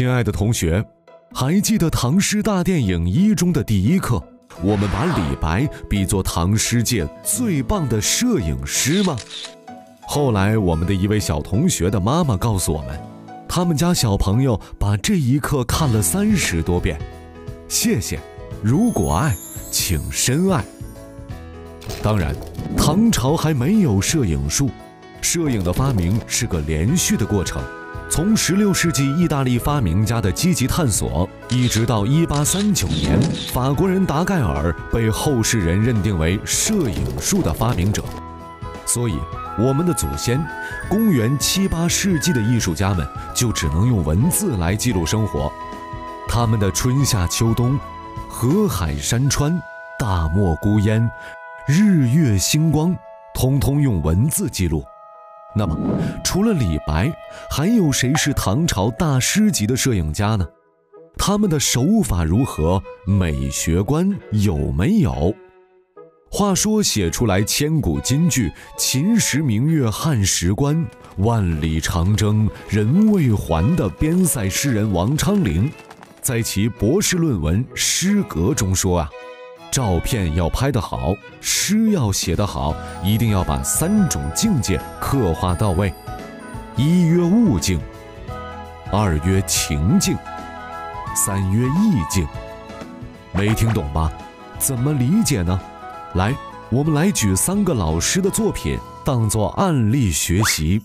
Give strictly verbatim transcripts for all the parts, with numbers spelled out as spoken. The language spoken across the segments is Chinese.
亲爱的同学，还记得唐诗大电影一中的第一课，我们把李白比作唐诗界最棒的摄影师吗？后来我们的一位小同学的妈妈告诉我们，他们家小朋友把这一课看了三十多遍。谢谢，如果爱，请深爱。当然，唐朝还没有摄影术，摄影的发明是个连续的过程。从十六世纪意大利发明家的积极探索，一直到一八三九年，法国人达盖尔被后世人认定为摄影术的发明者。所以，我们的祖先，公元七八世纪的艺术家们就只能用文字来记录生活。他们的春夏秋冬、河海山川、大漠孤烟、日月星光，通通用文字记录。那么，除了李白，还有谁是唐朝大师级的摄影家呢？他们的手法如何？美学观有没有？话说写出来千古金句“秦时明月汉时关，万里长征人未还”的边塞诗人王昌龄，在其博士论文《诗格》中说啊，照片要拍得好，诗要写得好，一定要把三种境界刻画到位。一曰物境，二曰情境，三曰意境。没听懂吧？怎么理解呢？来，我们来举三个老师的作品当作案例学习。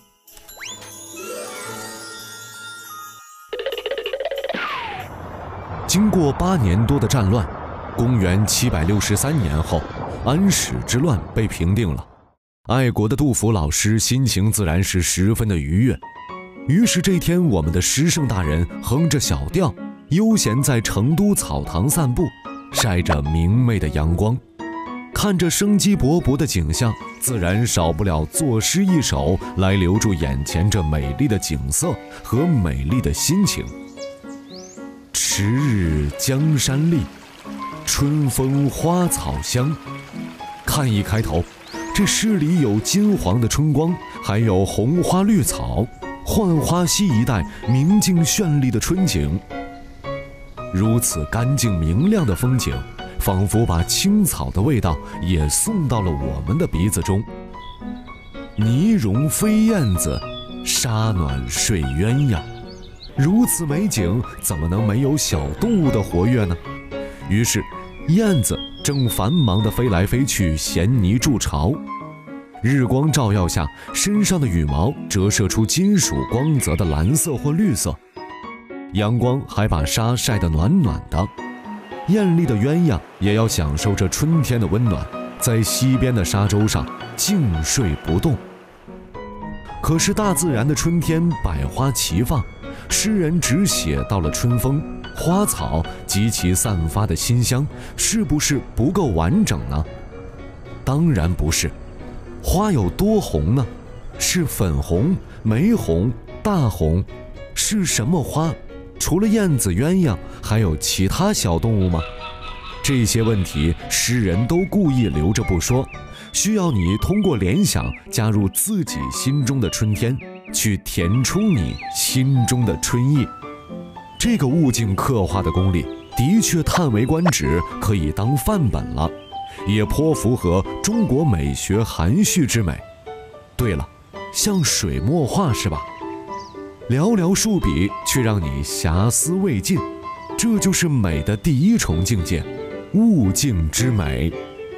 经过八年多的战乱，公元七百六十三年后，安史之乱被平定了。爱国的杜甫老师心情自然是十分的愉悦。于是这天，我们的诗圣大人哼着小调，悠闲在成都草堂散步，晒着明媚的阳光。看着生机勃勃的景象，自然少不了作诗一首来留住眼前这美丽的景色和美丽的心情。迟日江山丽，春风花草香。看一开头，这诗里有金黄的春光，还有红花绿草，浣花溪一带明净绚丽的春景。如此干净明亮的风景，仿佛把青草的味道也送到了我们的鼻子中。泥融飞燕子，沙暖睡鸳鸯。如此美景，怎么能没有小动物的活跃呢？于是，燕子正繁忙地飞来飞去，衔泥筑巢。日光照耀下，身上的羽毛折射出金属光泽的蓝色或绿色。阳光还把沙晒得暖暖的。艳丽的鸳鸯也要享受这春天的温暖，在溪边的沙洲上静睡不动。可是大自然的春天百花齐放，诗人只写到了春风、花草及其散发的馨香，是不是不够完整呢？当然不是。花有多红呢？是粉红、玫红、大红？是什么花？除了燕子、鸳鸯，还有其他小动物吗？这些问题诗人都故意留着不说，需要你通过联想加入自己心中的春天，去填充你心中的春意。这个物境刻画的功力的确叹为观止，可以当范本了，也颇符合中国美学含蓄之美。对了，像水墨画是吧？寥寥数笔却让你遐思未尽，这就是美的第一重境界，物境之美。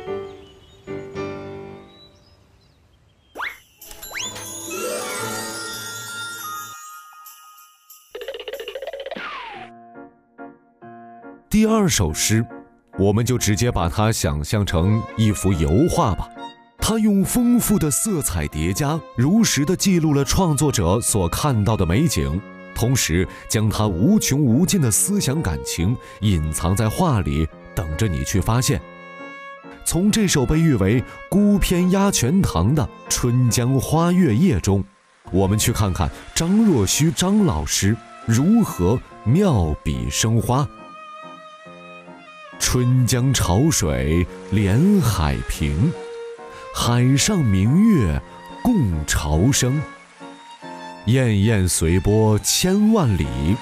第二首诗，我们就直接把它想象成一幅油画吧。它用丰富的色彩叠加，如实地记录了创作者所看到的美景，同时将他无穷无尽的思想感情隐藏在画里，等着你去发现。从这首被誉为孤篇压全唐的《春江花月夜》中，我们去看看张若虚张老师如何妙笔生花。春江潮水连海平，海上明月共潮生。滟滟随波千万里，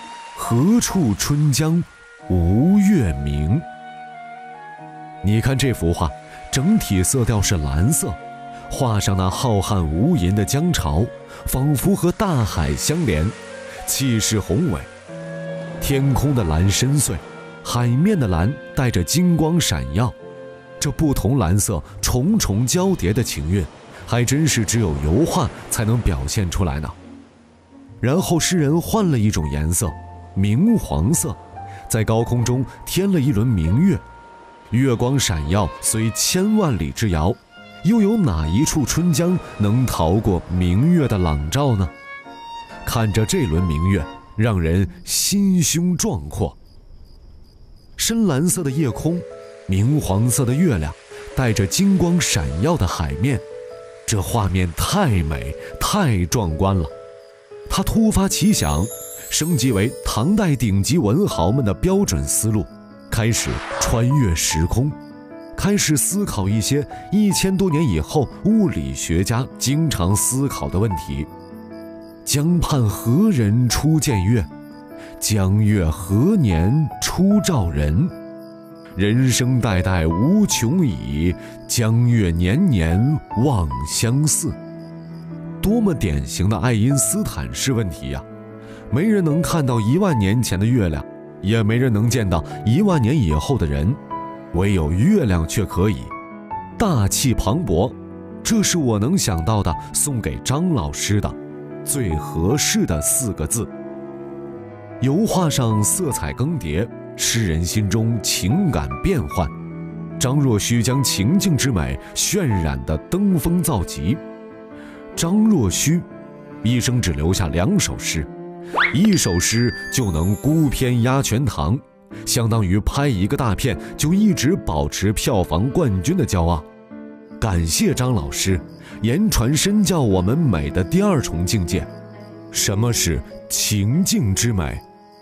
何处春江无月明。你看这幅画，整体色调是蓝色，画上那浩瀚无垠的江潮，仿佛和大海相连，气势宏伟。天空的蓝深邃，海面的蓝带着金光闪耀，这不同蓝色重重交叠的情韵，还真是只有油画才能表现出来呢。然后诗人换了一种颜色，明黄色，在高空中添了一轮明月，月光闪耀，虽千万里之遥，又有哪一处春江能逃过明月的朗照呢？看着这轮明月，让人心胸壮阔。深蓝色的夜空，明黄色的月亮，带着金光闪耀的海面，这画面太美太壮观了。他突发奇想，升级为唐代顶级文豪们的标准思路，开始穿越时空，开始思考一些一千多年以后物理学家经常思考的问题。江畔何人初见月？江月何年初照人？人生代代无穷已，江月年年望相似。多么典型的爱因斯坦式问题呀！没人能看到一万年前的月亮，也没人能见到一万年以后的人，唯有月亮却可以。大气磅礴，这是我能想到的送给张老师的最合适的四个字。油画上色彩更迭，诗人心中情感变幻。张若虚将情境之美渲染得登峰造极。张若虚一生只留下两首诗，一首诗就能孤篇压全唐，相当于拍一个大片就一直保持票房冠军的骄傲。感谢张老师，言传身教我们美的第二重境界。什么是情境之美？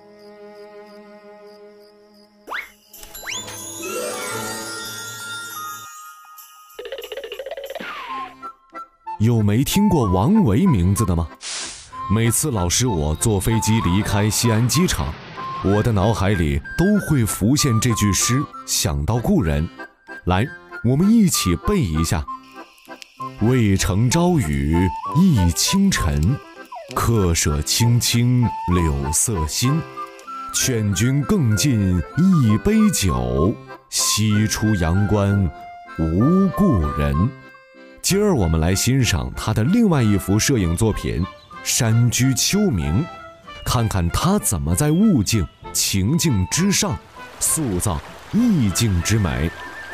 有没听过王维名字的吗？每次老师我坐飞机离开西安机场，我的脑海里都会浮现这句诗，想到故人。来，我们一起背一下：渭城朝雨浥轻尘，客舍青青柳色新。劝君更尽一杯酒，西出阳关无故人。今儿我们来欣赏他的另外一幅摄影作品《山居秋暝》，看看他怎么在物境、情境之上塑造意境之美。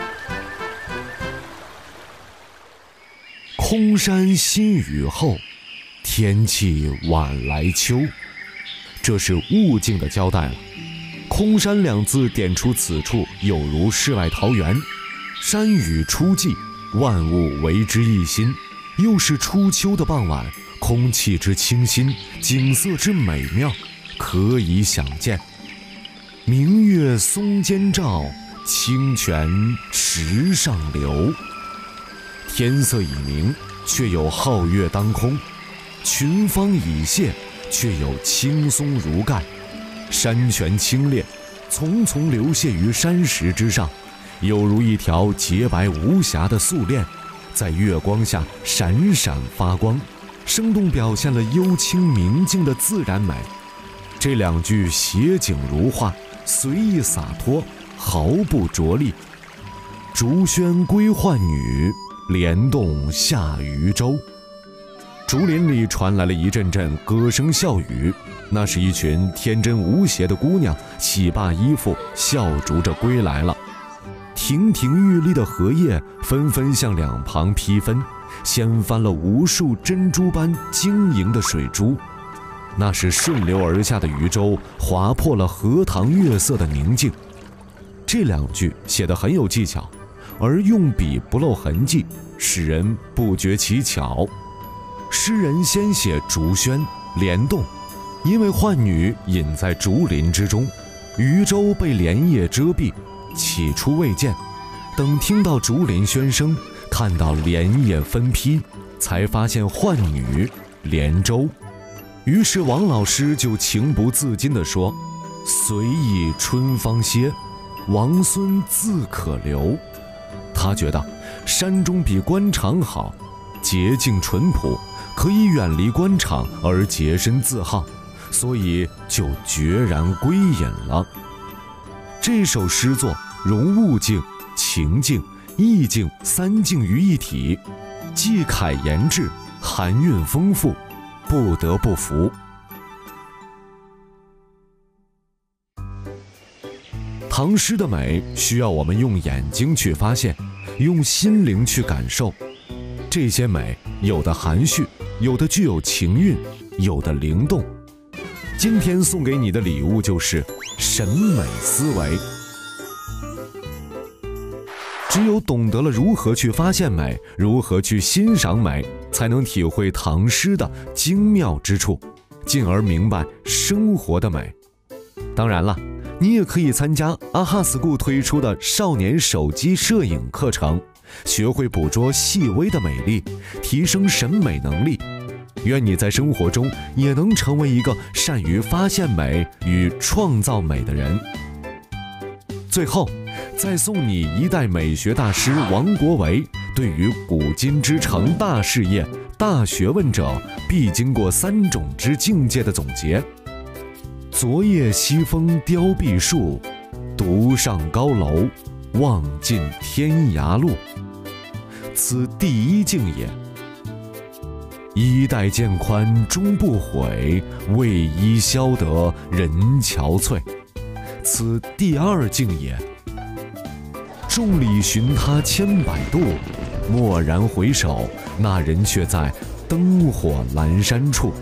空山新雨后，天气晚来秋。这是物境的交代了。空山两字点出此处有如世外桃源，山雨初霁，万物为之一新。又是初秋的傍晚，空气之清新，景色之美妙，可以想见。明月松间照，清泉石上流。天色已明，却有皓月当空；群芳已谢，却有青松如盖。山泉清冽，淙淙流泻于山石之上，有如一条洁白无瑕的素链，在月光下闪闪发光，生动表现了幽清明净的自然美。这两句写景如画，随意洒脱，毫不着力。竹喧归浣女，莲动下渔舟。竹林里传来了一阵阵歌声笑语，那是一群天真无邪的姑娘，洗罢衣服，笑逐着归来了。亭亭玉立的荷叶纷纷向两旁披分，掀翻了无数珍珠般晶莹的水珠。那是顺流而下的渔舟，划破了荷塘月色的宁静。这两句写得很有技巧，而用笔不露痕迹，使人不觉其巧。诗人先写竹喧、莲动，因为浣女隐在竹林之中，渔舟被莲叶遮蔽，起初未见。等听到竹林喧声，看到莲叶分披，才发现浣女、莲舟。于是王老师就情不自禁地说： 随意春芳歇，王孙自可留。他觉得山中比官场好，洁净淳朴，可以远离官场而洁身自好，所以就决然归隐了。这首诗作融物境、情境、意境三境于一体，技楷言志，含韵丰富，不得不服。唐诗的美需要我们用眼睛去发现，用心灵去感受。这些美有的含蓄，有的具有情韵，有的灵动。今天送给你的礼物就是审美思维。只有懂得了如何去发现美，如何去欣赏美，才能体会唐诗的精妙之处，进而明白生活的美。当然了，你也可以参加阿哈 school 推出的少年手机摄影课程，学会捕捉细微的美丽，提升审美能力。愿你在生活中也能成为一个善于发现美与创造美的人。最后，再送你一代美学大师王国维对于古今之成大事业、大学问者必经过三种之境界的总结：昨夜西风凋碧树，独上高楼，望尽天涯路。此第一境也。衣带渐宽终不悔，为伊消得人憔悴。此第二境也。众里寻他千百度，蓦然回首，那人却在灯火阑珊处。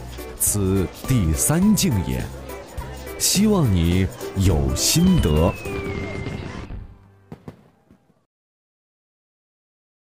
此第三境也。希望你有心得。